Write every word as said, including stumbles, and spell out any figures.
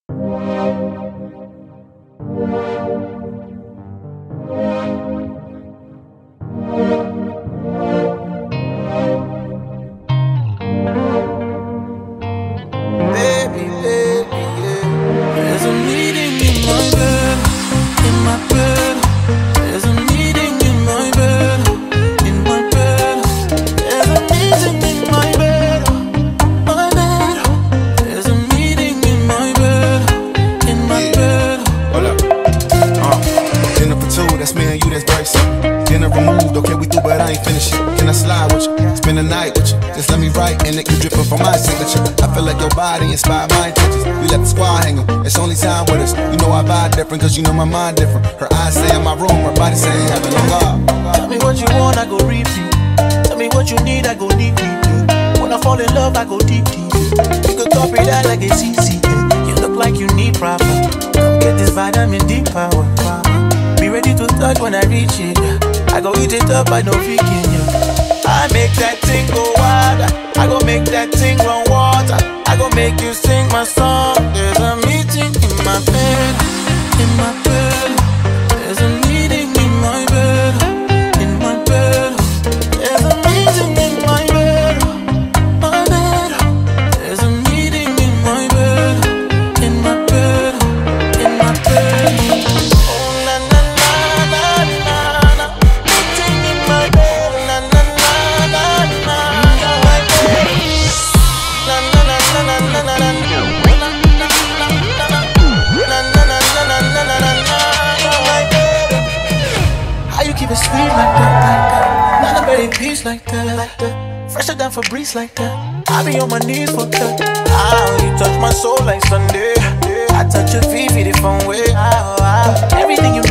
Cause you know my mind different. Her eyes say I'm my room, her body say heaven on God. Tell me what you want, I go repeat. Tell me what you need, I go deep deep. When I fall in love, I go deep deep. You could copy that like it's easy. You look like you need proper. Come get this vitamin D power. Be ready to touch when I reach it. I go eat it up, I know vegan. I make that thing go wild. I go make that thing run water. I go make you sing my song. There's a meeting in my bed. In my bed, there's a meeting in my bed. In my bed, there's a meeting in my bed. My bed, there's a meeting in my bed. In my bed, in my bed. Oh na na na na na na, meeting in my bed. Na na na na na na, my bed. Na na na na na na na na. Keep it sweet like that, like that. Not a very peace like that, like that. Fresher than Febreze like that. I be on my knees for that. Ah, you touch my soul like Sunday. I touch your feet, feet it fun way. Ah, ah. Everything you